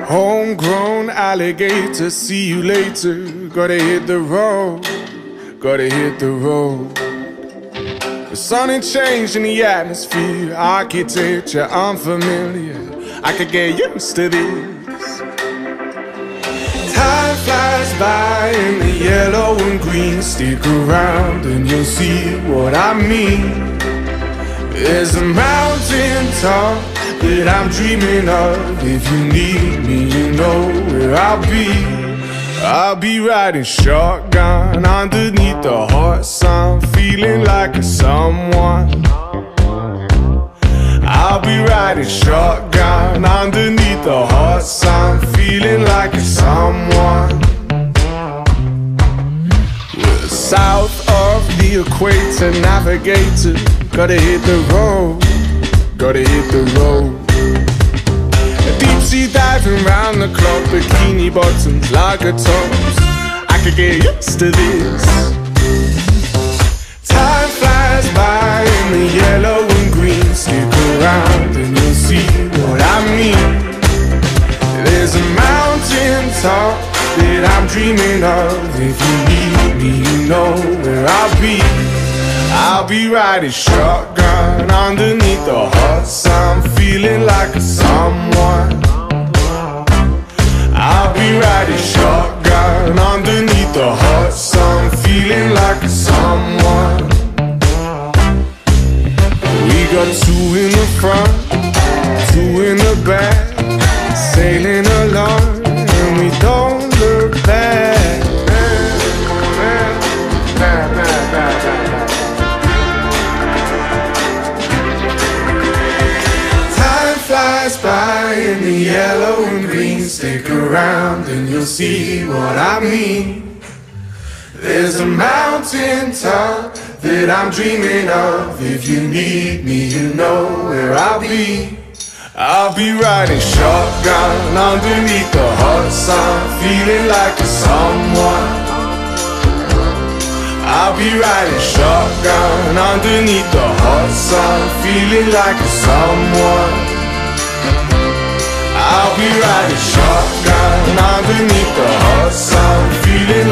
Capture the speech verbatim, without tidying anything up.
Homegrown alligator, see you later. Gotta hit the road, gotta hit the road. The sun ain't changing the atmosphere, architecture unfamiliar. I could get used to this. Time flies by in the yellow and green. Stick around and you'll see what I mean. There's a mountain top that I'm dreaming of. If you need me, you know where I'll be. I'll be riding shotgun underneath the hot sun, feeling like a someone. I'll be riding shotgun underneath the hot sun, feeling like a someone. We're south of the equator, navigator. Gotta hit the road, gotta hit the road. Deep sea diving round the clock, bikini bottoms, lager tops. I could get used to this. Time flies by in the yellow and green. Stick around and you'll see what I mean. There's a mountain top that I'm dreaming of. If you need me, you know where I'll be. I'll be riding shotgun underneath the hot sun, feeling like a someone. I'll be riding shotgun underneath the hot sun, feeling like a someone. We got two in the front, two in the back, sailing along and we don't look back. Flies by in the yellow and green. Stick around and you'll see what I mean. There's a mountain top that I'm dreaming of. If you need me, you know where I'll be. I'll be riding shotgun underneath the hot sun, feeling like a someone. I'll be riding shotgun underneath the hot sun, feeling like a someone. I'll be riding shotgun underneath the hot sun, feeling